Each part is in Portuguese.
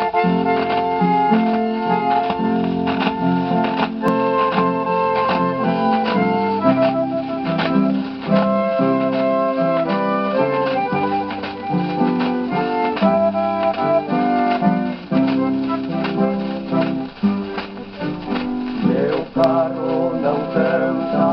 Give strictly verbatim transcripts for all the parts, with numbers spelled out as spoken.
Meu carro não canta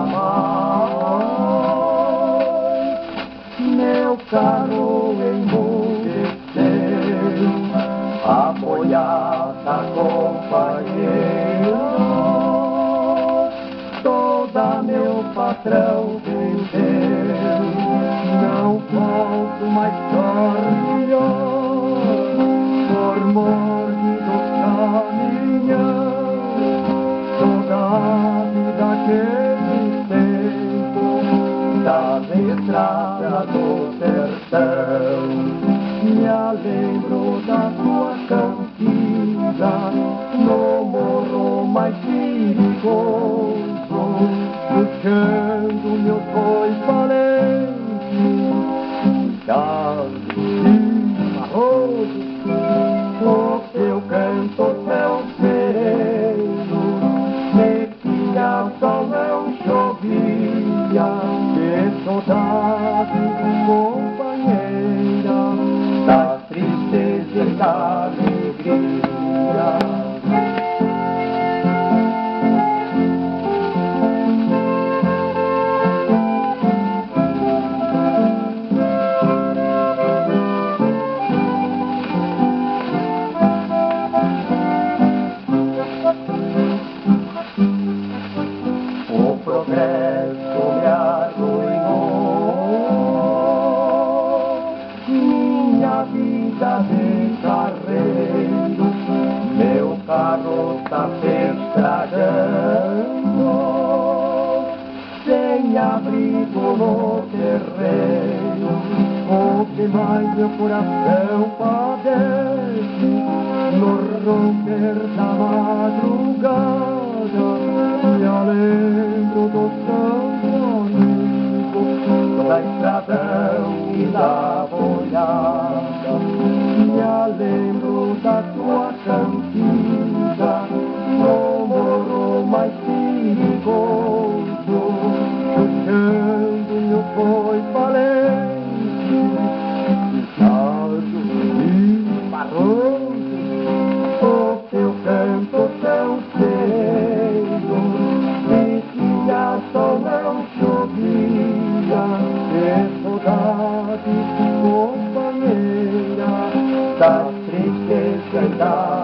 mais, meu carro emudeceu, a boiada companheira, toda meu patrão vendeu. Não posso mais tornear por mordido caminhão, toda a vida que tempo das estradas do sertão. Me lembro da tua cantiga no morro mais perigoso, puxando meus bois valentes, dando arroz, o teu canto tão sereno, metia sol não chovia, que saudade companheira, da tristeza e da alegria. O progresso me arruinou, minha vida de carreiro, meu carro tá se estragando, sem abrigo no terreno, o que mais meu coração padece, no romper da madrugada, me lembro do santo amigo, da estradão e da boiada, me lembro da tua cantiga no morro mais perigoso, puxando meus bois valentes, picado e marroso, o teu canto tão sereno, metia sol não chovia, que saudade companheira, da tristeza e da